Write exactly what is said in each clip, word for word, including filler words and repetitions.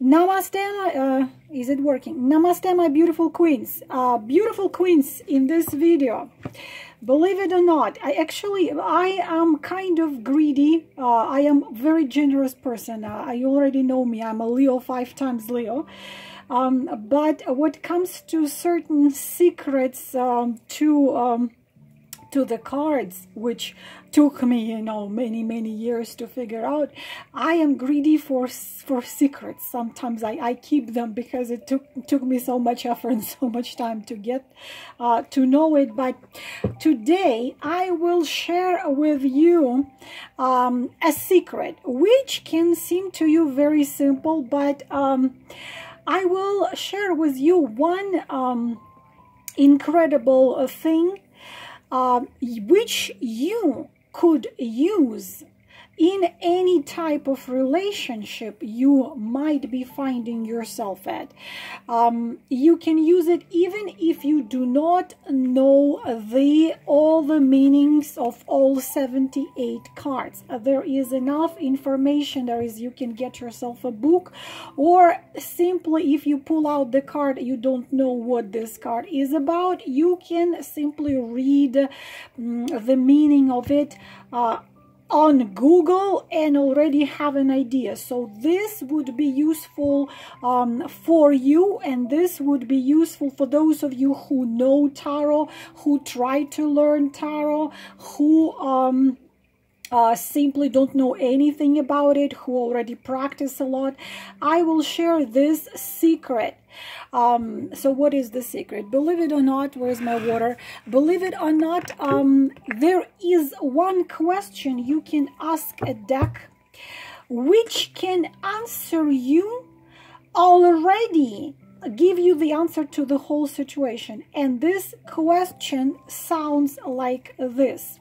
Namaste, uh, is it working? Namaste, my beautiful queens. Uh, beautiful queens in this video. Believe it or not, I actually, I am kind of greedy. Uh, I am a very generous person. Uh, you already know me. I'm a Leo, five times Leo. Um, but what comes to certain secrets um, to... Um, to the cards, which took me, you know, many, many years to figure out. I am greedy for for secrets. Sometimes I, I keep them because it took took me so much effort and so much time to get uh, to know it. But today I will share with you um, a secret, which can seem to you very simple, but um, I will share with you one um, incredible uh, thing Uh, which you could use in any type of relationship you might be finding yourself at. Um, you can use it even if you do not know the all the meanings of all seventy-eight cards. Uh, there is enough information. There is, you can get yourself a book, or simply if you pull out the card, you don't know what this card is about, you can simply read um, the meaning of it uh, on Google and already have an idea. So this would be useful um, for you, and this would be useful for those of you who know tarot, who try to learn tarot, who um, uh, simply don't know anything about it, who already practice a lot. I will share this secret. Um, so what is the secret? Believe it or not, where's my water? Believe it or not, um, there is one question you can ask a deck which can answer you already, give you the answer to the whole situation. And this question sounds like this.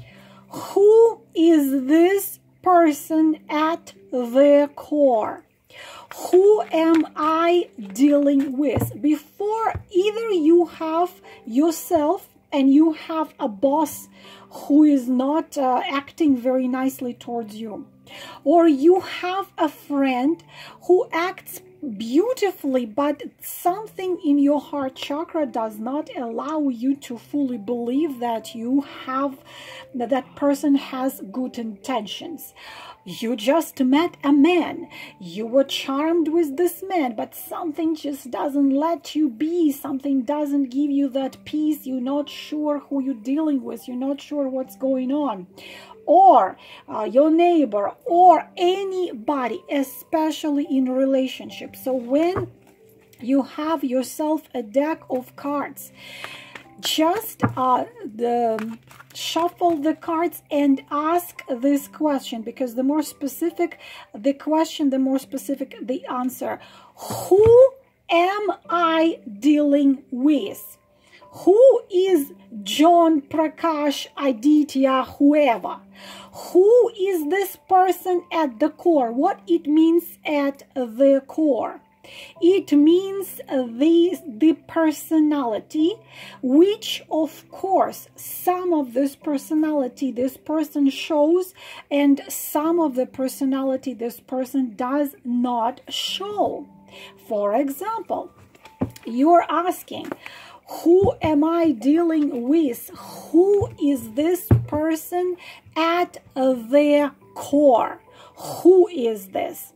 Who is this person at their core? Who am I dealing with? Before either you have yourself and you have a boss who is not uh, acting very nicely towards you, or you have a friend who acts beautifully, but something in your heart chakra does not allow you to fully believe that you have, that that person has good intentions. You just met a man, you were charmed with this man, but something just doesn't let you be, something doesn't give you that peace, you're not sure who you're dealing with, you're not sure what's going on. Or uh, your neighbor, or anybody, especially in relationships. So when you have yourself a deck of cards, just uh, the shuffle the cards and ask this question, because the more specific the question, the more specific the answer. Who am I dealing with? Who is John, Prakash, Aditya, whoever? Who is this person at the core? What it means at the core? It means the, the personality, which of course some of this personality this person shows, and some of the personality this person does not show. For example, you're asking, who am I dealing with? Who is this person at their core? Who is this?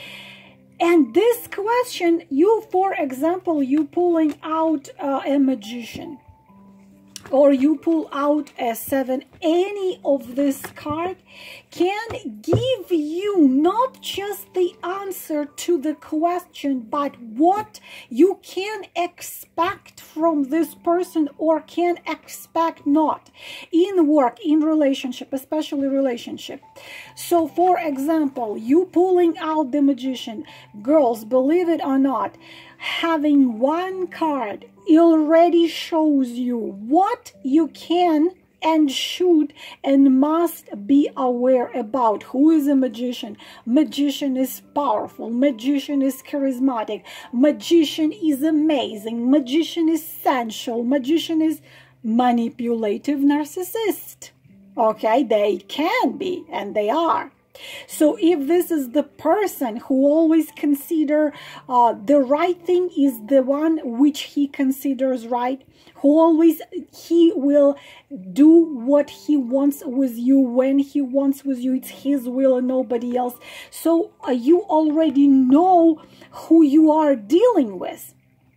And this question, you, for example, you pulling out uh, a magician, or you pull out a seven, any of this card can give you not just the answer to the question, but what you can expect from this person, or can expect not, in work, in relationship, especially relationship. So for example, you pulling out the magician, girls, believe it or not, having one card already shows you what you can and should and must be aware about. Who is a magician? Magician is powerful. Magician is charismatic. Magician is amazing. Magician is sensual. Magician is manipulative narcissist. Okay, they can be, and they are. So if this is the person who always consider uh, the right thing is the one which he considers right, who always, he will do what he wants with you when he wants with you, it's his will and nobody else. So uh, you already know who you are dealing with.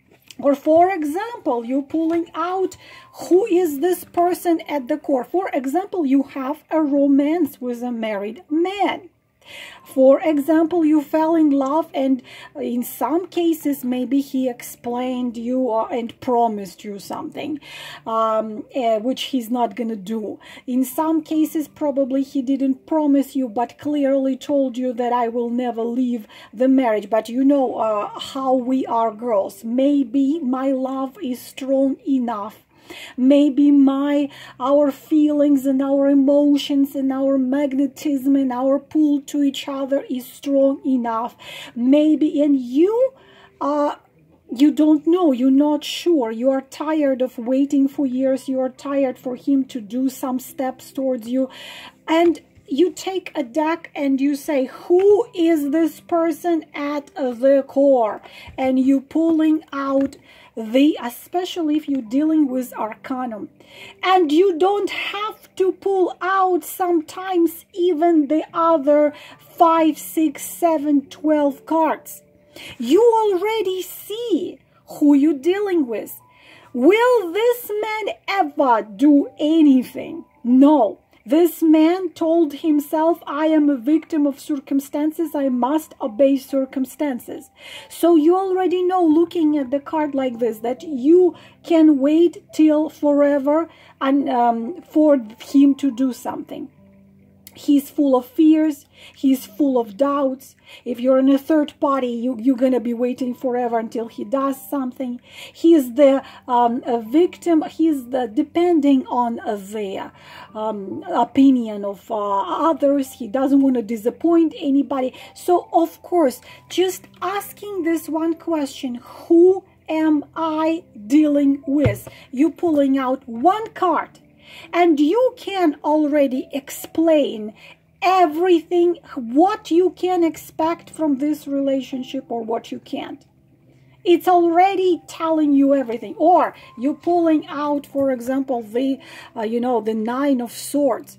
Or for example, you're pulling out who is this person at the core. For example, you have a romance with a married man. For example, you fell in love, and in some cases maybe he explained you uh, and promised you something um, uh, which he's not gonna do. In some cases probably he didn't promise you but clearly told you that I will never leave the marriage. But you know uh, how we are girls. Maybe my love is strong enough. Maybe my our feelings and our emotions and our magnetism and our pull to each other is strong enough. Maybe, and you uh you don't know, you're not sure, you are tired of waiting for years, you are tired for him to do some steps towards you, and you take a deck and you say, who is this person at the core? And you pulling out the, especially if you're dealing with Arcanum. And you don't have to pull out sometimes even the other five, six, seven, twelve cards. You already see who you're dealing with. Will this man ever do anything? No. This man told himself, I am a victim of circumstances, I must obey circumstances. So you already know, looking at the card like this, that you can wait till forever and um, for him to do something. He's full of fears, he's full of doubts. If you're in a third party, you, you're going to be waiting forever until he does something. He's the um, a victim, he's the, depending on uh, the um, opinion of uh, others. He doesn't want to disappoint anybody. So, of course, just asking this one question, who am I dealing with? You pulling out one card. And you can already explain everything, what you can expect from this relationship or what you can't. It's already telling you everything. Or you're pulling out, for example, the, uh, you know, the Nine of Swords.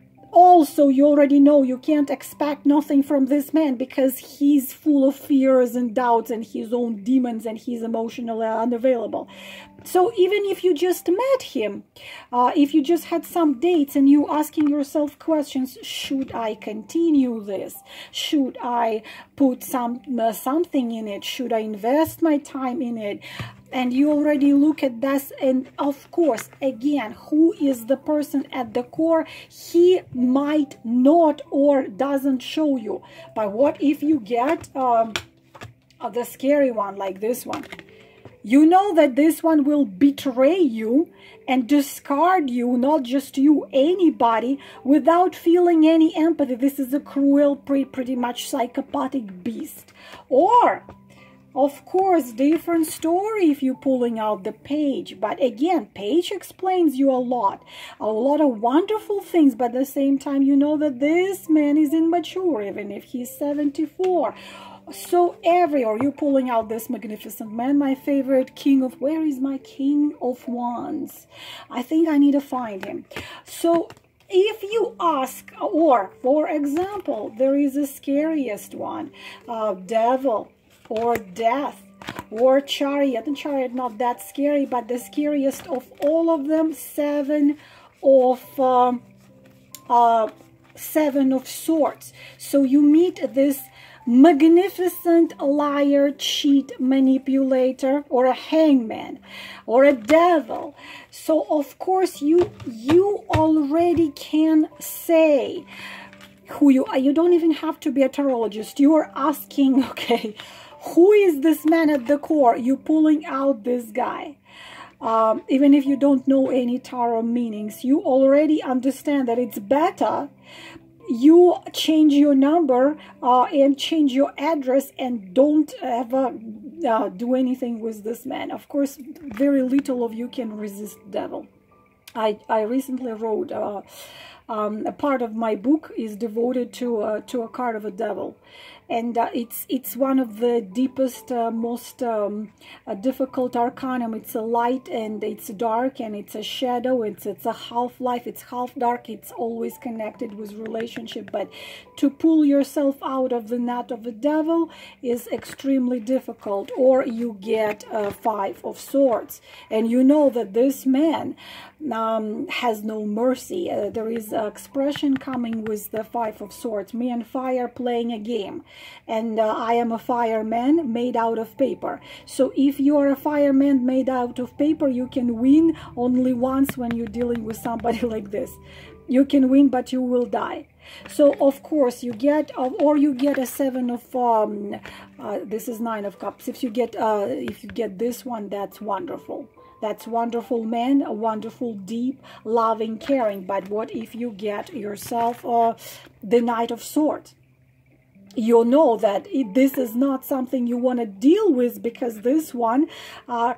Also, you already know you can't expect nothing from this man because he's full of fears and doubts and his own demons and he's emotionally unavailable. So even if you just met him, uh, if you just had some dates and you asking yourself questions, should I continue this? Should I put some uh, something in it? Should I invest my time in it? And you already look at this, and of course, again, who is the person at the core? He might not or doesn't show you. But what if you get um, uh, the scary one like this one? You know that this one will betray you and discard you, not just you, anybody, without feeling any empathy. This is a cruel, pretty, pretty much psychopathic beast. Or, of course, different story if you're pulling out the page. But again, page explains you a lot. A lot of wonderful things, but at the same time, you know that this man is immature, even if he's seventy-four. So every, or you're pulling out this magnificent man, my favorite king of, where is my king of wands? I think I need to find him. So if you ask, or for example, there is a scariest one, uh, devil or death or chariot. And chariot not that scary, but the scariest of all of them, seven of um, uh, seven of swords. So you meet this magnificent liar, cheat, manipulator, or a hangman, or a devil. So of course you you already can say who you are. You don't even have to be a tarologist. You are asking, okay, who is this man at the core? You're pulling out this guy. Um, even if you don't know any tarot meanings, you already understand that it's better you change your number uh, and change your address and don't ever uh, do anything with this man. Of course, very little of you can resist devil. I, I recently wrote uh, um, a part of my book is devoted to uh, to a card of a devil. And uh, it's it's one of the deepest, uh, most um, uh, difficult arcanum. It's a light and it's dark, and it's a shadow. It's it's a half life. It's half dark. It's always connected with relationship. But to pull yourself out of the net of the devil is extremely difficult. Or you get a five of swords, and you know that this man um, has no mercy. Uh, there is an expression coming with the five of swords: me and fire playing a game. And uh, I am a fireman made out of paper. So if you are a fireman made out of paper, you can win only once when you're dealing with somebody like this. You can win, but you will die. So of course you get, or you get a seven of, um, uh, this is nine of cups. If you get, uh, if you get this one, that's wonderful. That's wonderful man, a wonderful, deep, loving, caring. But what if you get yourself uh, the Knight of Swords? You know that it, this is not something you want to deal with, because this one uh,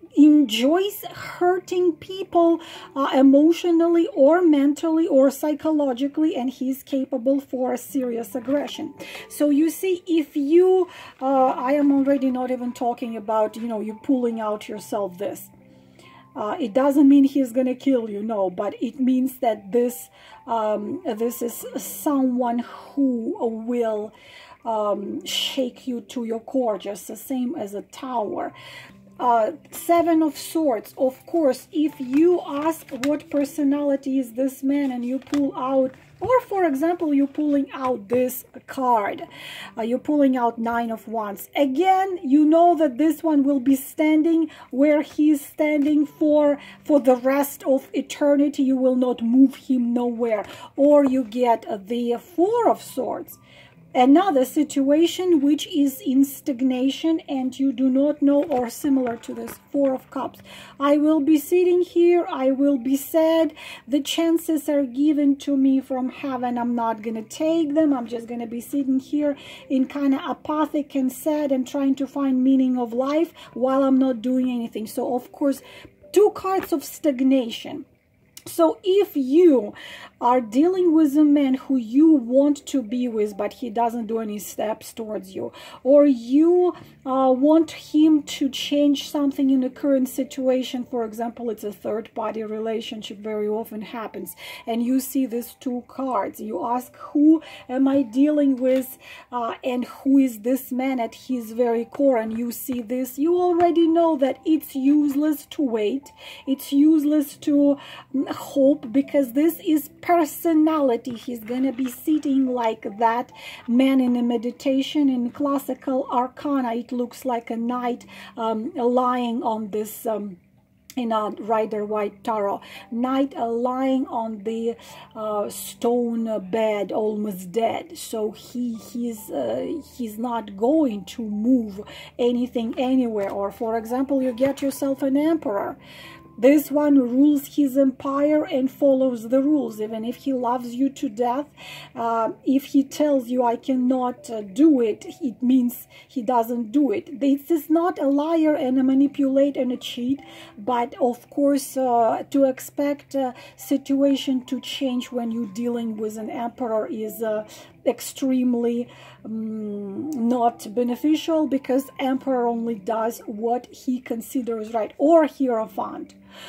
enjoys hurting people uh, emotionally or mentally or psychologically, and he's capable for a serious aggression. So you see, if you, uh, I am already not even talking about, you know, you pulling out yourself this. Uh, it doesn't mean he's going to kill you, no, but it means that this um, this is someone who will um, shake you to your core, just the same as a tower. Uh, seven of Swords, of course, if you ask what personality is this man and you pull out, or for example, you're pulling out this card, uh, you're pulling out Nine of Wands. Again, you know that this one will be standing where he's standing for, for the rest of eternity. You will not move him nowhere. Or you get uh, the Four of Swords. Another situation which is in stagnation and you do not know, or similar to this Four of Cups. I will be sitting here, I will be sad, the chances are given to me from heaven, I'm not going to take them, I'm just going to be sitting here in kind of apathic and sad and trying to find meaning of life while I'm not doing anything. So of course, two cards of stagnation. So if you are dealing with a man who you want to be with, but he doesn't do any steps towards you, or you uh, want him to change something in the current situation, for example, it's a third-party relationship, very often happens, and you see these two cards, you ask, who am I dealing with, uh, and who is this man at his very core, and you see this, you already know that it's useless to wait, it's useless to hope, because this is personality. He's gonna be sitting like that man in a meditation. In classical arcana, it looks like a knight um, lying on this um, in a Rider White Tarot, knight uh, lying on the uh, stone bed, almost dead. So he he's uh, he's not going to move anything anywhere. Or for example, you get yourself an emperor. This one rules his empire and follows the rules, even if he loves you to death. Uh, if he tells you, I cannot uh, do it, it means he doesn't do it. This is not a liar and a manipulate and a cheat, but of course, uh, to expect a situation to change when you're dealing with an emperor is uh, extremely um, not beneficial, because emperor only does what he considers right, or hierophant.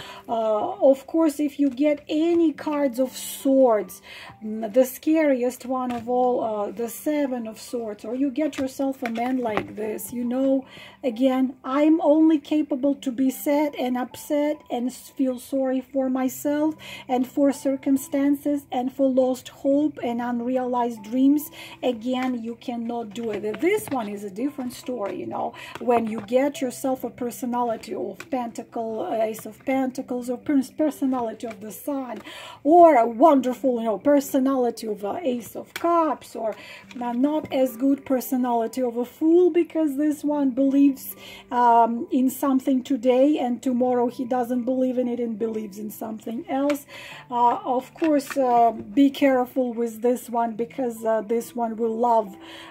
Uh, of course, if you get any cards of swords, the scariest one of all, uh, the Seven of Swords, or you get yourself a man like this, you know, again, I'm only capable to be sad and upset and feel sorry for myself and for circumstances and for lost hope and unrealized dreams. Again, you cannot do it. This one is a different story, you know, when you get yourself a personality of Pentacle, Ace of Pentacles, or personality of the Sun, or a wonderful, you know, personality of uh, Ace of Cups, or uh, not as good personality of a Fool, because this one believes um, in something today and tomorrow he doesn't believe in it and believes in something else. Uh, of course, uh, be careful with this one, because uh, this one will love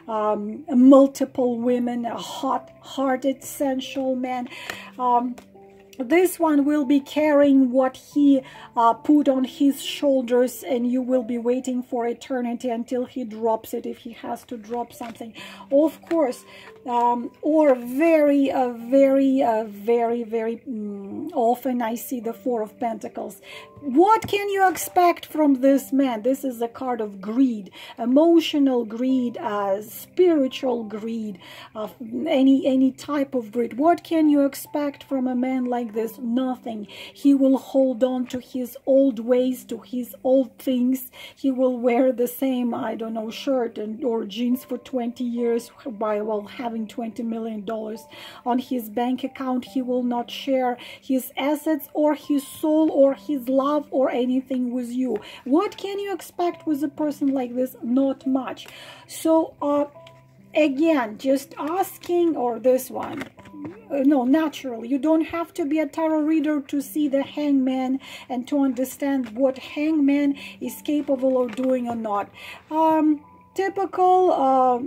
um, multiple women, a hot-hearted, sensual man. Um, this one will be carrying what he uh, put on his shoulders, and you will be waiting for eternity until he drops it, if he has to drop something, of course. Um, or very, uh, very, uh, very, very mm, often I see the Four of Pentacles. What can you expect from this man? This is a card of greed, emotional greed, uh, spiritual greed, uh, any any type of greed. What can you expect from a man like this? Nothing. He will hold on to his old ways, to his old things. He will wear the same, I don't know, shirt and or jeans for twenty years by while having twenty million dollars on his bank account. He will not share his assets or his soul or his love or anything with you. What can you expect with a person like this? Not much. So uh again, just asking, or this one, uh, no, naturally, you don't have to be a tarot reader to see the Hangman and to understand what Hangman is capable of doing or not. Um typical uh,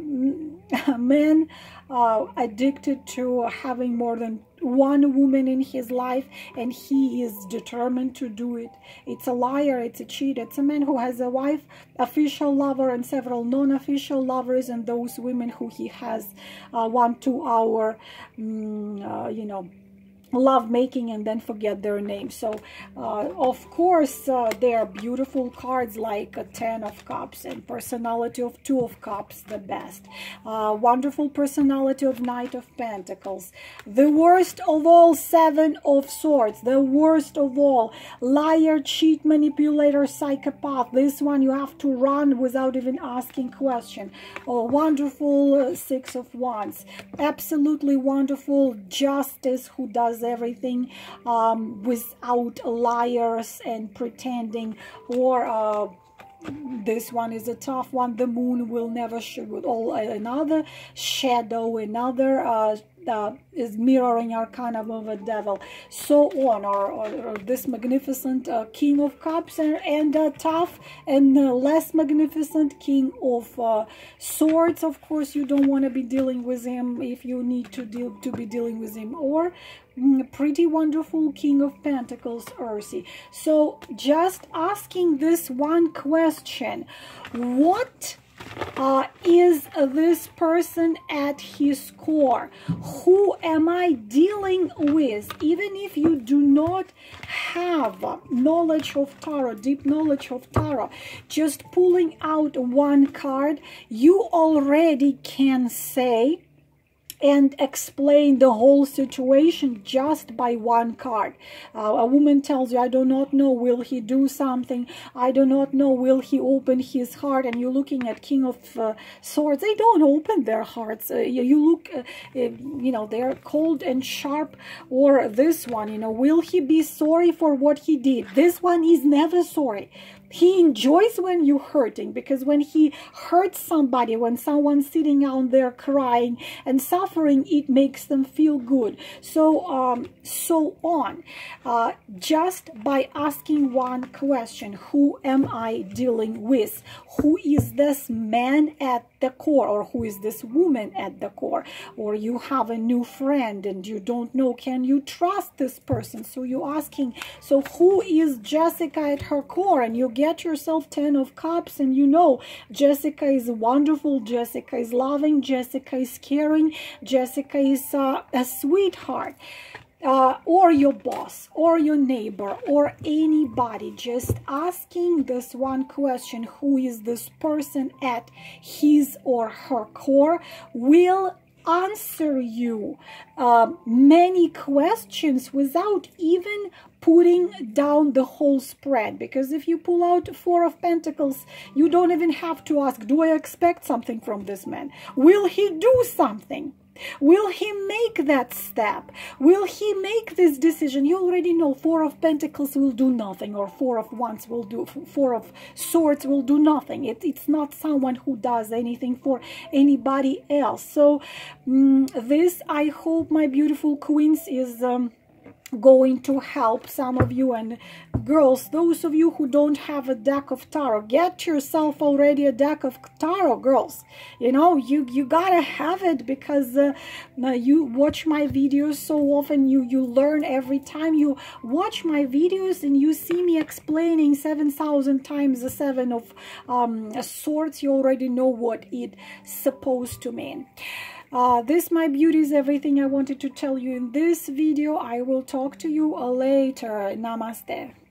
men uh, addicted to having more than one woman in his life, and he is determined to do it. It's a liar, it's a cheat. It's a man who has a wife, official lover, and several non-official lovers, and those women who he has uh, one two hour um, uh, you know love making and then forget their name. So uh, of course uh, they are beautiful cards, like a Ten of Cups and personality of Two of Cups, the best. Uh, wonderful personality of Knight of Pentacles. The worst of all, Seven of Swords, the worst of all, liar, cheat, manipulator, psychopath. This one you have to run without even asking question. Oh, wonderful uh, Six of Wands, absolutely wonderful Justice, who does everything um, without liars and pretending. Or uh, this one is a tough one. The Moon will never show with all another shadow, another uh, uh, is mirroring arcana of a devil, so on. Or, or, or this magnificent uh, King of Cups, and, and uh, tough and uh, less magnificent King of uh, Swords. Of course, you don't want to be dealing with him if you need to deal to be dealing with him. Or mm, pretty wonderful King of Pentacles, Ursi. So just asking this one question: what Uh, is this person at his core? Who am I dealing with? Even if you do not have knowledge of tarot, deep knowledge of tarot, just pulling out one card, you already can say and explain the whole situation just by one card. Uh, a woman tells you, I do not know, will he do something? I do not know, will he open his heart? And you're looking at King of uh, Swords. They don't open their hearts. Uh, you, you look, uh, uh, you know, they're cold and sharp. Or this one, you know, will he be sorry for what he did? This one is never sorry. He enjoys when you're hurting, because when he hurts somebody, when someone's sitting out there crying and suffering, it makes them feel good. So, um, so on. Uh, just by asking one question: who am I dealing with? Who is this man at the core? Or who is this woman at the core? Or you have a new friend and you don't know, can you trust this person? So you're asking, so who is Jessica at her core? And you get yourself Ten of Cups, and you know Jessica is wonderful, Jessica is loving, Jessica is caring, Jessica is uh, a sweetheart. Uh, or your boss, or your neighbor, or anybody. Just asking this one question: who is this person at his or her core, will answer you uh, many questions without even putting down the whole spread. Because if you pull out Four of Pentacles, you don't even have to ask, do I expect something from this man? Will he do something? Will he make that step? Will he make this decision? You already know Four of Pentacles will do nothing, or Four of Wands will do, Four of Swords will do nothing. It, it's not someone who does anything for anybody else. So um, this, I hope, my beautiful queens, is um, going to help some of you. And girls, those of you who don't have a deck of tarot, get yourself already a deck of tarot, girls. You know, you you gotta have it, because uh, you watch my videos so often, you you learn every time you watch my videos, and you see me explaining seven thousand times the seven of um, swords. You already know what it's supposed to mean. Uh, this, my beauty, is everything I wanted to tell you in this video. I will talk to you later. Namaste.